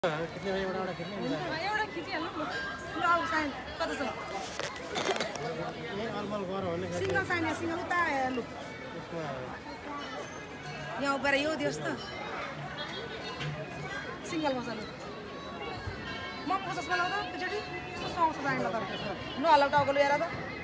कितने बजे बड़ा कितने एउटा खिचिहाल्नु ल आऊ साइन कता छ अलमल गर भने सिंगल साइन या सिंगल उता लु यहाँ उभेर यो दियोस् त सिंगल मसाला म पचास बनाउँदा एकचोटि यस्तो सुहाउँछ साइन ल तर ल हल्ला टाउको लिएर त